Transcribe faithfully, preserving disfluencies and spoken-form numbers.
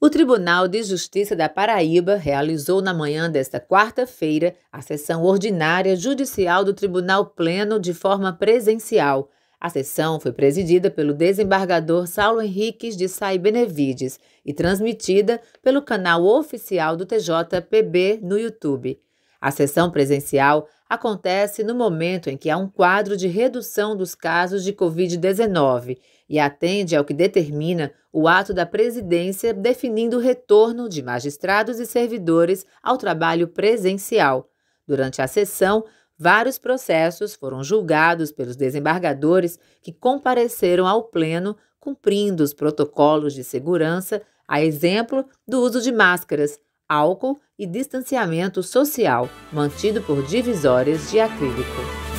O Tribunal de Justiça da Paraíba realizou na manhã desta quarta-feira a sessão ordinária judicial do Tribunal Pleno de forma presencial. A sessão foi presidida pelo desembargador Saulo Henriques de Sá Benevides e transmitida pelo canal oficial do T J P B no YouTube. A sessão presencial acontece no momento em que há um quadro de redução dos casos de covid dezenove e atende ao que determina o ato da presidência definindo o retorno de magistrados e servidores ao trabalho presencial. Durante a sessão, vários processos foram julgados pelos desembargadores que compareceram ao Pleno cumprindo os protocolos de segurança, a exemplo do uso de máscaras, álcool e distanciamento social, mantido por divisórias de acrílico.